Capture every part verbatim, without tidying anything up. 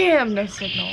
Damn, no signal.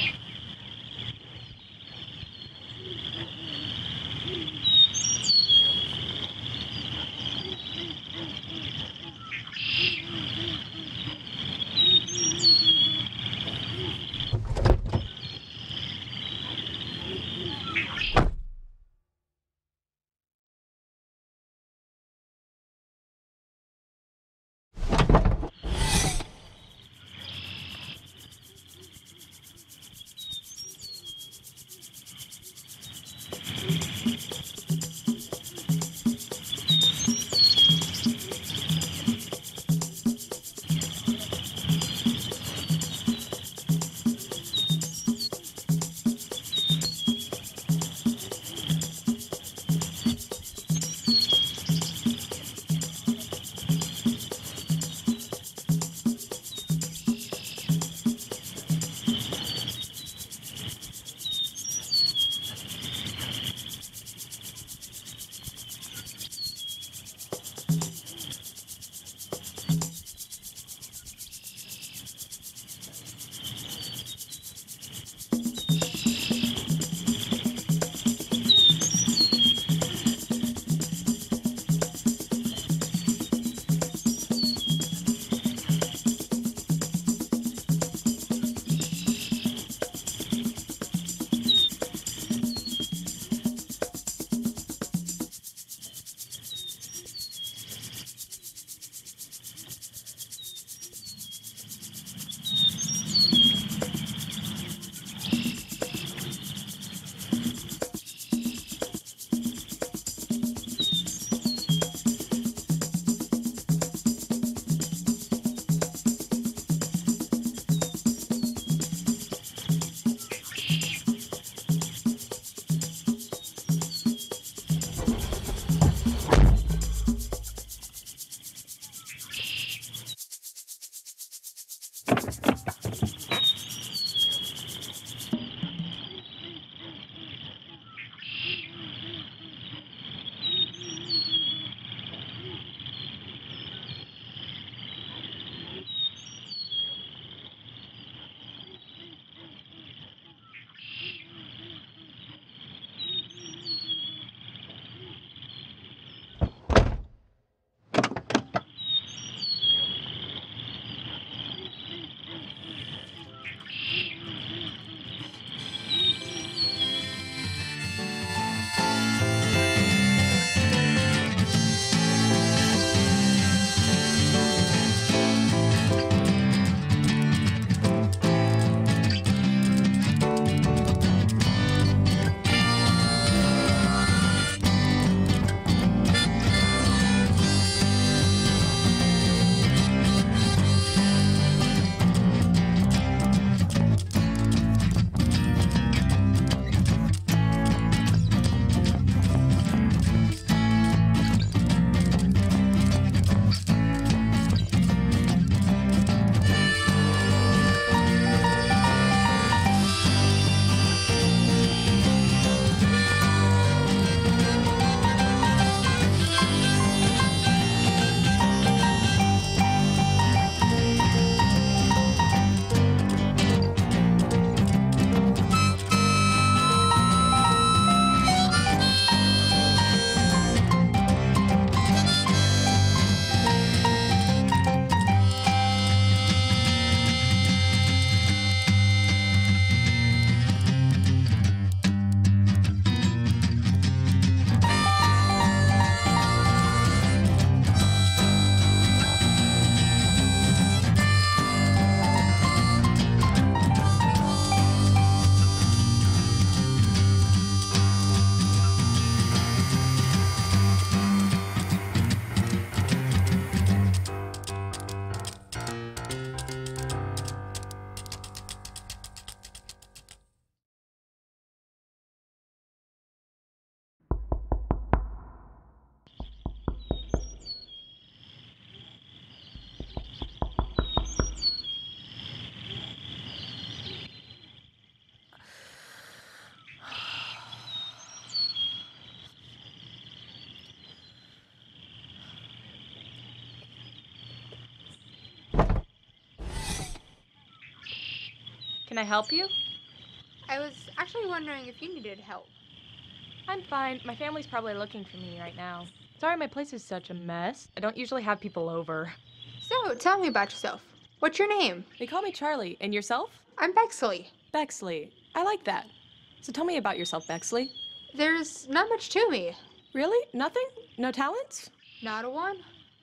Can I help you? I was actually wondering if you needed help. I'm fine. My family's probably looking for me right now. Sorry my place is such a mess. I don't usually have people over. So, tell me about yourself. What's your name? They call me Charlie. And yourself? I'm Bexley. Bexley. I like that. So tell me about yourself, Bexley. There's not much to me. Really? Nothing? No talents? Not a one.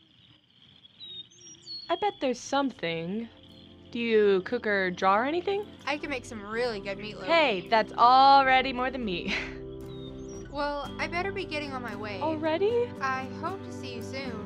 I bet there's something. Do you cook or draw or anything? I can make some really good meatloaf. Hey, that's already more than me. Well, I better be getting on my way. Already? I hope to see you soon.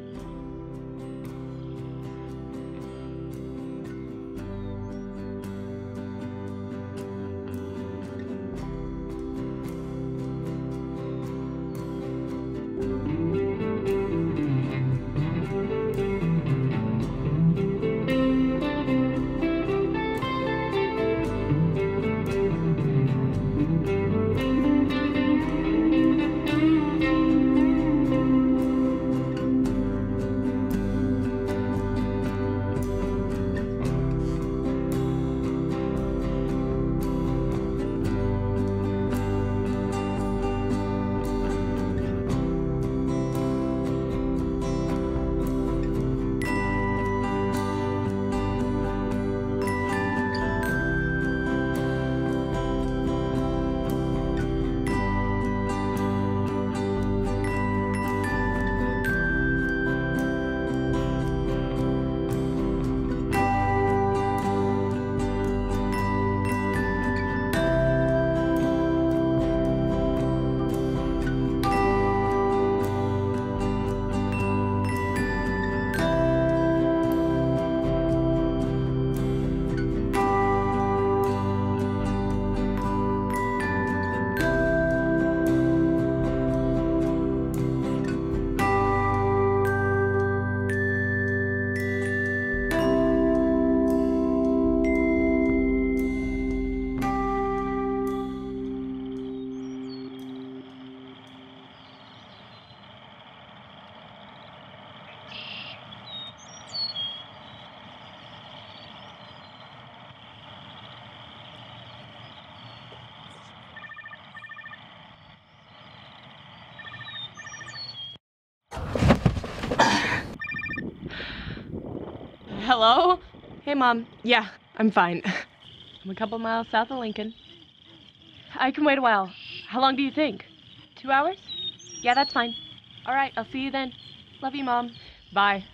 Hello? Hey, Mom. Yeah, I'm fine. I'm a couple miles south of Lincoln. I can wait a while. How long do you think? Two hours? Yeah, that's fine. All right, I'll see you then. Love you, Mom. Bye.